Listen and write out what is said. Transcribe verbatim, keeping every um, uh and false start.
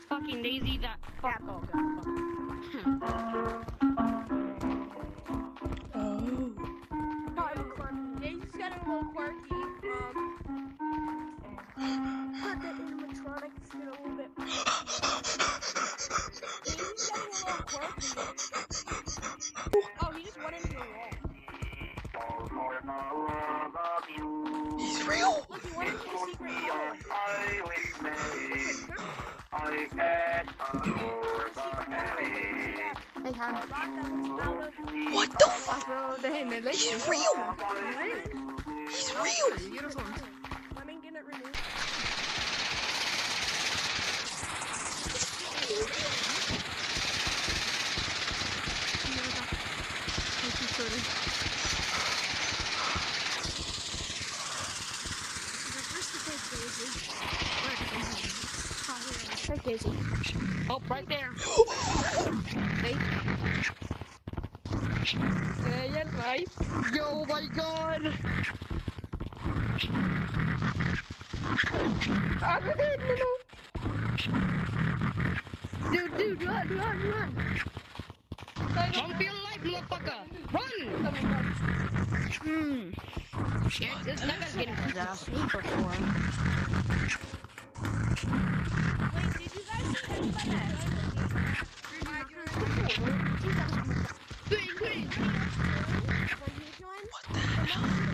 fucking Daisy that fuck. Oh god. Oh. Daisy's got a little quirky. Um, but the animatronic is getting a little bit. Daisy's getting a little quirky. Oh, he just went into the wall. He's real. Look, he went into the secret hole. Hey, Han. What the fuck? He's real. He's real. Let me get it removed. Take Daisy. Oh, right there. Hey. Yeah, yeah, nice. Yo, my god. Ah, no, no, no. Dude, dude, run, run, run. Don't feel like motherfucker. Run. Hmm. Yeah, this nigga's getting possessed. He performed. Wait, did you guys see anybody else? Green, green. What the hell?